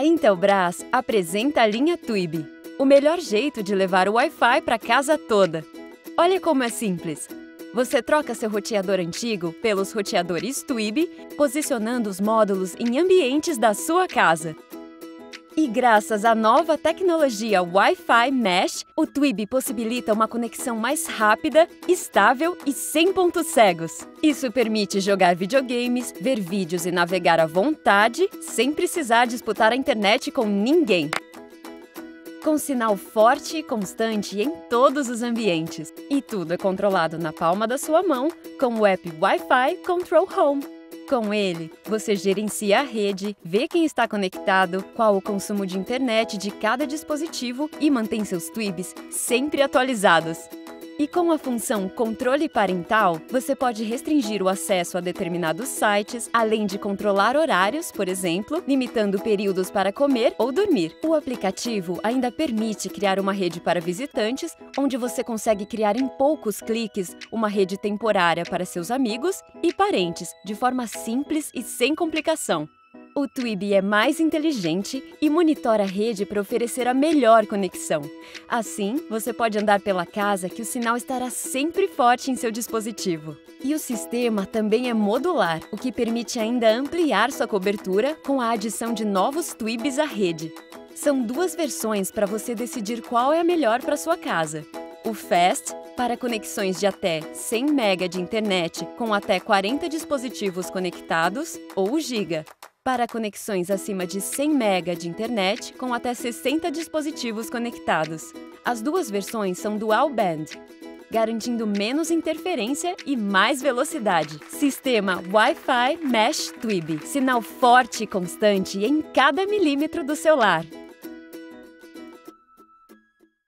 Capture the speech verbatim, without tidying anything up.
A Intelbras apresenta a linha Twib, o melhor jeito de levar o Wi-Fi para casa toda. Olha como é simples. Você troca seu roteador antigo pelos roteadores Twib, posicionando os módulos em ambientes da sua casa. E graças à nova tecnologia Wi-Fi Mesh, o Twib possibilita uma conexão mais rápida, estável e sem pontos cegos. Isso permite jogar videogames, ver vídeos e navegar à vontade, sem precisar disputar a internet com ninguém. Com sinal forte e constante em todos os ambientes. E tudo é controlado na palma da sua mão com o app Wi-Fi Control Home. Com ele, você gerencia a rede, vê quem está conectado, qual o consumo de internet de cada dispositivo e mantém seus Twibs sempre atualizados. E com a função Controle Parental, você pode restringir o acesso a determinados sites, além de controlar horários, por exemplo, limitando períodos para comer ou dormir. O aplicativo ainda permite criar uma rede para visitantes, onde você consegue criar em poucos cliques uma rede temporária para seus amigos e parentes, de forma simples e sem complicação. O Twib é mais inteligente e monitora a rede para oferecer a melhor conexão. Assim, você pode andar pela casa que o sinal estará sempre forte em seu dispositivo. E o sistema também é modular, o que permite ainda ampliar sua cobertura com a adição de novos Twibs à rede. São duas versões para você decidir qual é a melhor para sua casa. O Fast, para conexões de até cem megabytes de internet com até quarenta dispositivos conectados, ou o Giga, para conexões acima de cem megabytes de internet com até sessenta dispositivos conectados. As duas versões são dual band, garantindo menos interferência e mais velocidade. Sistema Wi-Fi Mesh Twib, sinal forte e constante em cada milímetro do seu lar.